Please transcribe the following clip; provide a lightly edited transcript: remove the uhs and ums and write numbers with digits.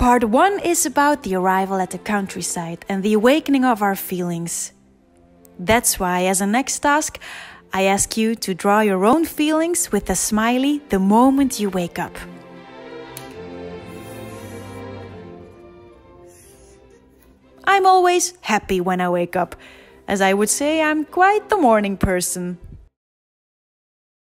Part 1 is about the arrival at the countryside and the awakening of our feelings. That's why, as a next task, I ask you to draw your own feelings with a smiley the moment you wake up. I'm always happy when I wake up, as I would say I'm quite the morning person.